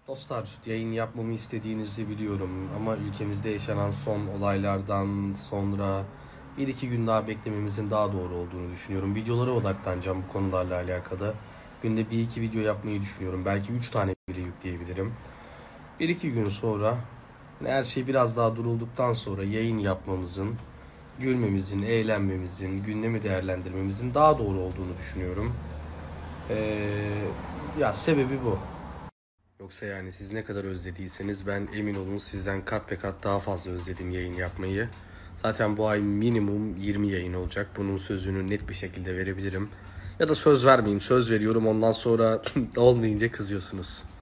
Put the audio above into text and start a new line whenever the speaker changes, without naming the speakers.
Dostlar, yayın yapmamı istediğinizi biliyorum ama ülkemizde yaşanan son olaylardan sonra bir iki gün daha beklememizin daha doğru olduğunu düşünüyorum. Videolara odaklanacağım bu konularla alakalı. Günde bir iki video yapmayı düşünüyorum. Belki 3 tane bile yükleyebilirim. Bir iki gün sonra her şey biraz daha durulduktan sonra yayın yapmamızın, gülmemizin, eğlenmemizin, gündemi değerlendirmemizin daha doğru olduğunu düşünüyorum. Ya sebebi bu. Yoksa yani siz ne kadar özlediyseniz ben emin olun sizden kat be kat daha fazla özledim yayın yapmayı. Zaten bu ay minimum 20 yayın olacak. Bunun sözünü net bir şekilde verebilirim. Ya da söz vermeyeyim, söz veriyorum ondan sonra olmayınca kızıyorsunuz.